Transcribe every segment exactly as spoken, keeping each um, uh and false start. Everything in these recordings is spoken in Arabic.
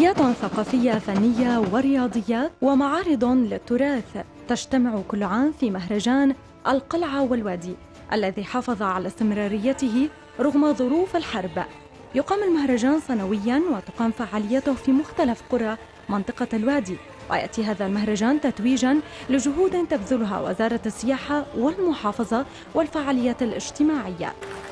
فعاليات ثقافية فنية ورياضية ومعارض للتراث تجتمع كل عام في مهرجان القلعة والوادي الذي حافظ على استمراريته رغم ظروف الحرب. يقام المهرجان سنوياً وتقام فعالياته في مختلف قرى منطقة الوادي، ويأتي هذا المهرجان تتويجاً لجهود تبذلها وزارة السياحة والمحافظة والفعاليات الاجتماعية.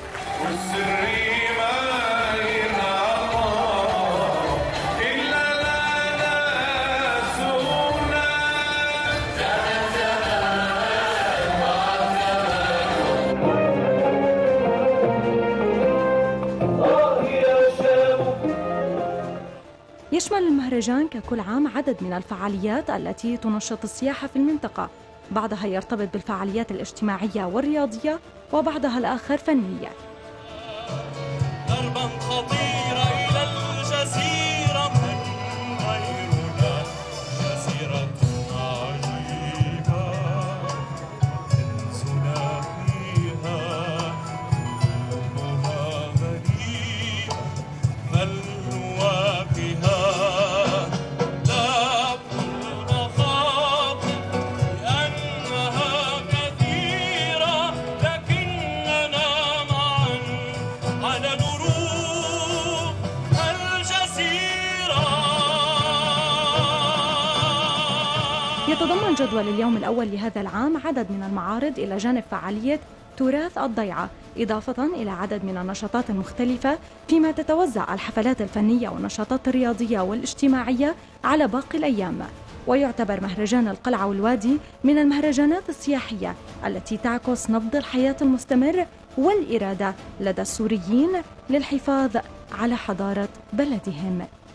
يشمل المهرجان ككل عام عدد من الفعاليات التي تنشط السياحة في المنطقة، بعضها يرتبط بالفعاليات الاجتماعية والرياضية وبعضها الآخر فنية. دربا خطيرا إلى الجزيرة من غيرنا جزيرة عجيبة انسنا فيها كلها غريبة بل يتضمن جدول اليوم الأول لهذا العام عدد من المعارض إلى جانب فعالية تراث الضيعة، إضافة إلى عدد من النشاطات المختلفة، فيما تتوزع الحفلات الفنية والنشاطات الرياضية والاجتماعية على باقي الأيام. ويعتبر مهرجان القلعة والوادي من المهرجانات السياحية التي تعكس نبض الحياة المستمر والإرادة لدى السوريين للحفاظ على حضارة بلدهم.